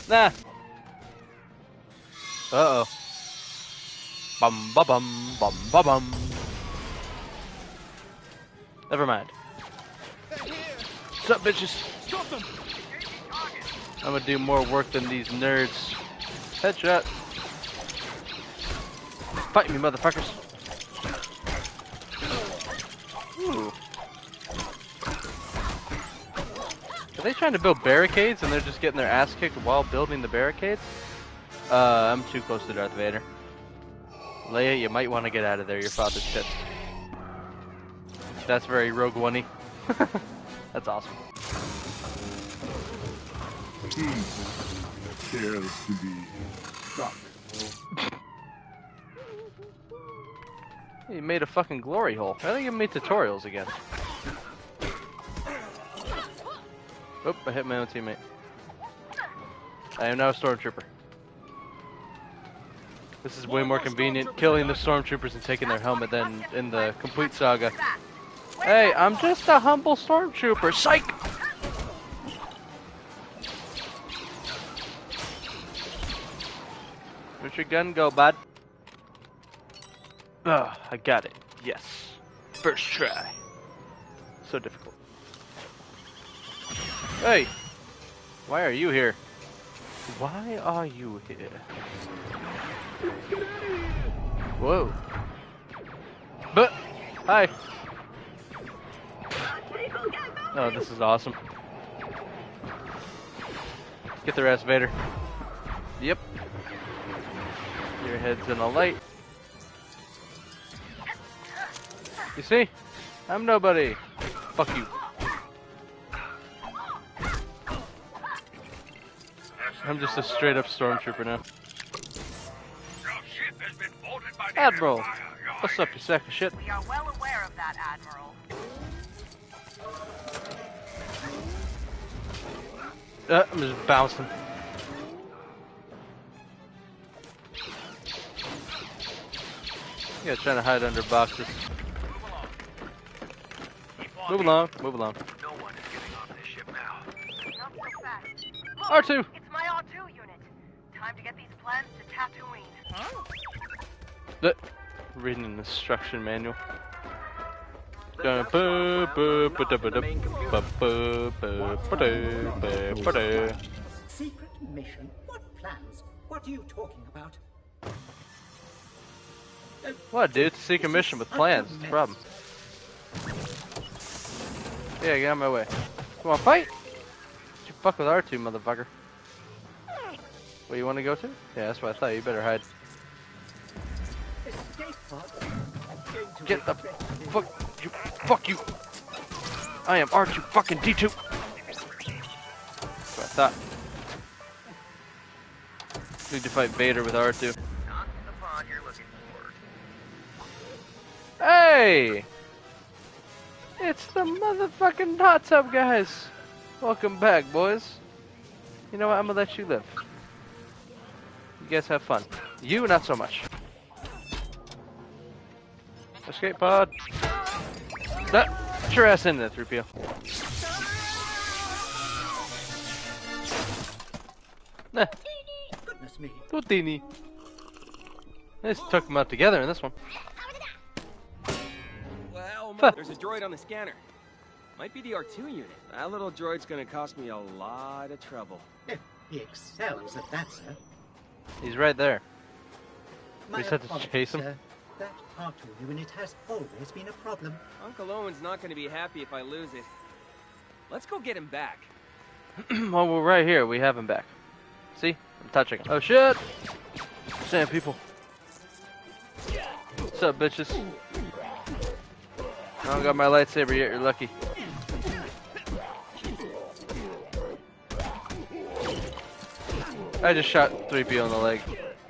Nah. Uh-oh. Bum ba bum bum ba bum. Never mind. What's up, bitches? I'm gonna do more work than these nerds. Headshot. Fight me, motherfuckers. Ooh. Are they trying to build barricades and they're just getting their ass kicked while building the barricades? I'm too close to Darth Vader. Leia, you might want to get out of there. Your father's pissed. That's very Rogue One-y. That's awesome. Cares to be stuck. You made a fucking glory hole. I think you made tutorials again. Oop, I hit my own teammate. I am now a stormtrooper. This is way more convenient, killing the stormtroopers and taking their helmet than in the complete saga. Hey, I'm just a humble stormtrooper. Psych! Where'd your gun go, bud? Ugh, I got it. Yes. First try. So difficult. Hey! Why are you here? Why are you here? Whoa. But, hi. Oh, this is awesome. Get their ass, Vader. Yep. Your head's in a light. You see? I'm nobody. Fuck you. I'm just a straight up stormtrooper now. Admiral, what's up, you sack of shit? We are well aware of that, Admiral. I'm just bouncing. Yeah, trying to hide under boxes. Move along, move along. No one is getting off this ship now. Not so fast. R2! It's my R2 unit. Time to get these plans to Tatooine. Reading an instruction manual. Secret mission? What plans? What are you talking about? What, dude? It's a secret mission with plans. It's the problem. Yeah, get out of my way. Come on, fight! You fuck with R2, motherfucker. Where you want to go to? Yeah, that's what I thought. You better hide. Get the fuck you! Fuck you! I am R2 fucking D2. That's what I thought. Need to fight Vader with R2. Not the pod you're looking for. Hey! It's the motherfucking hot tub guys. Welcome back, boys. You know what? I'm gonna let you live. You guys have fun. You, not so much. Escape pod. Put your ass in there, 3PO. Nah. Goodness me. Tutini. They just took them out together in this one. Well, Huh. there's a droid on the scanner. Might be the R2 unit. That little droid's gonna cost me a lot of trouble. He excels at that, sir. He's right there. My We just have to apologies, chase him. sir. That R2 unit has always been a problem. Uncle Owen's not gonna be happy if I lose it. Let's go get him back. Well, we're right here. We have him back. See? I'm touching him. Oh, shit! Sand people. What's up, bitches? I don't got my lightsaber yet. You're lucky. I just shot 3PO in the leg.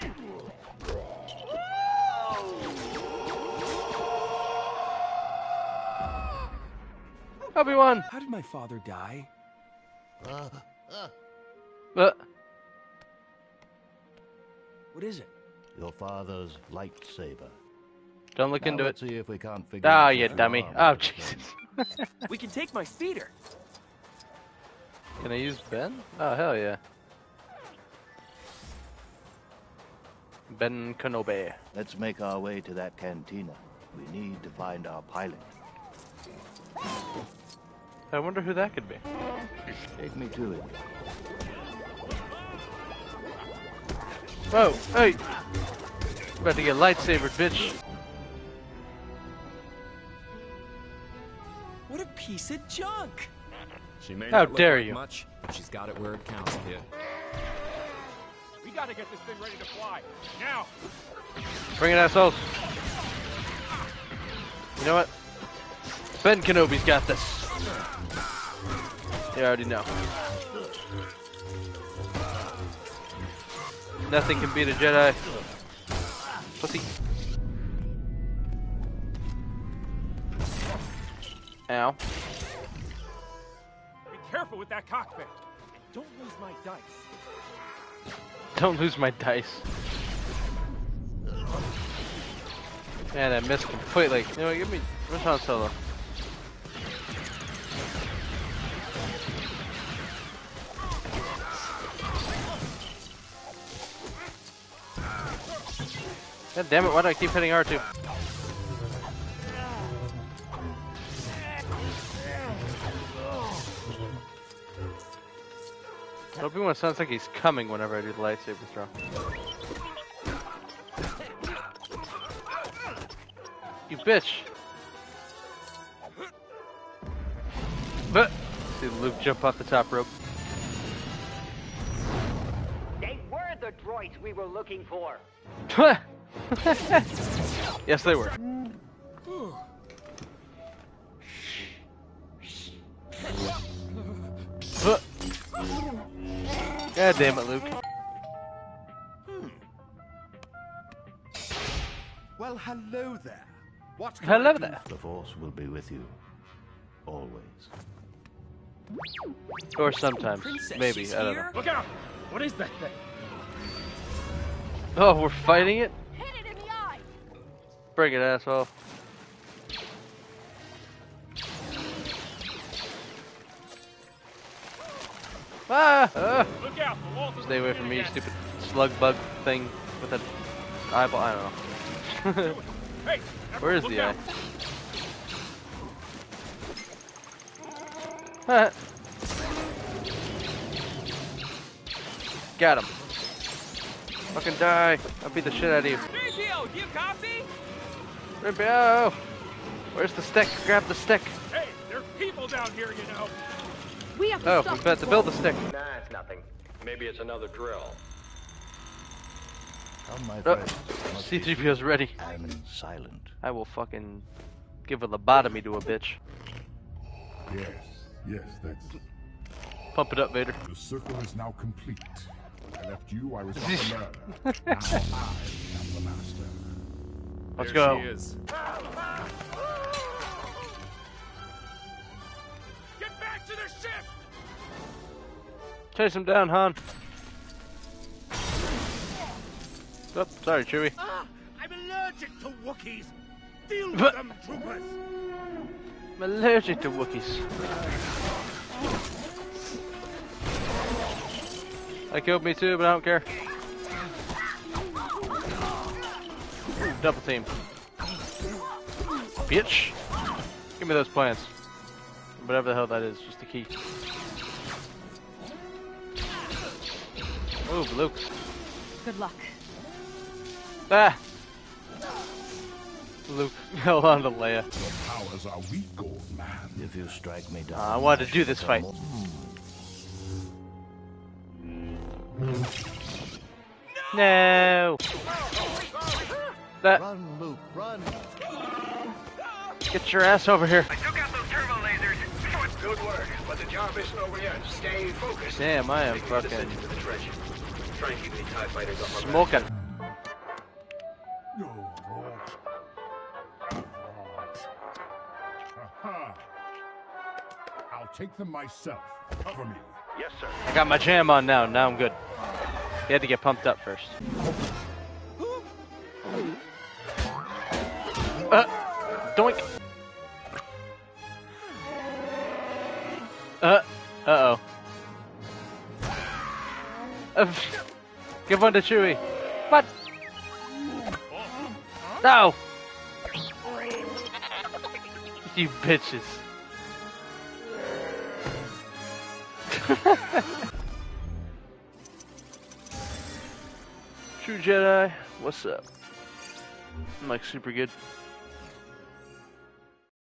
Obi-Wan! How did my father die? What is it? Your father's lightsaber. Don't look Now into it. let's see if we can't figure Ah, out you what dummy. arm Oh, it is. Jesus. We can take my speeder. Can I use Ben? Oh, hell yeah. Ben Kenobi. Let's make our way to that cantina. We need to find our pilot. I wonder who that could be. Take me to it. Whoa, hey! About to get lightsabered, bitch. What a piece of junk! She may How not look dare like you. much, but she's got it where it counts, kid. We gotta get this thing ready to fly. Now! Bring it, assholes. You know what? Ben Kenobi's got this. You already know. Nothing can beat a Jedi. Pussy. Ow. Be careful with that cockpit. And don't lose my dice. Don't lose my dice. Man, I missed completely. You know what, give me... Where's Han Solo? God damn it, why do I keep hitting R2? Obi-Wan sounds like he's coming whenever I do the lightsaber throw. You bitch! But see Luke jump off the top rope. They were the droids we were looking for. Yes, they were. God damn it, Luke. Well, hello there. What can Hello I do there. The Force will be with you. Always. Or sometimes. Princess, Maybe. she's I don't know. here? Look out! What is that thing? Oh, we're fighting it? Hit it in the eye! Bring it, asshole. Ah! Look out! The walls are Stay away moving from me, you again. stupid slug bug thing with an eyeball. I don't know. Hey! Where is look the eye? out. Ah. Got him. Fucking die. I'll beat the shit out of you. JPO, do you copy? Ripio! Where's the stick? Grab the stick. Hey! There's people down here, you know! We have to Oh, stop we've got this to build ball. the stick. Nah, it's nothing. Maybe it's another drill. Come, my Oh, friends. Must be C-3PO's ready. calm and silent. I will fucking give a lobotomy to a bitch. Yes, that's... Pump it up, Vader. The circle is now complete. I left you, I was not the learner. Now I am the master. Let's There go. she is. Get back to the ship! Chase him down, Han. Oh, sorry, Chewie. I'm allergic to Wookiees! Deal with But- them, troopers! I'm allergic to Wookiees. That killed me too, but I don't care. Ooh, double team. Bitch! Give me those plants. Whatever the hell that is, just a key. Move, Luke. Good luck. Ah! Luke, held on to Leia. Your powers are weak, old man. If you strike me down, I wanted to do shall this become fight. No! That, Run, Luke, run! get your ass over here. I took out those turbo lasers. Good work, but the job isn't over yet. Stay focused. Damn, I am Making a fucking descent into the trench. Try and keep these TIE fighters off our back. smoking. Aha. I'll take them myself. Cover me. Yes, sir. I got my jam on now, now I'm good. You had to get pumped up first. Doink! Uh-oh. Give one to Chewie. What? No! You bitches. True Jedi, what's up? I'm like super good.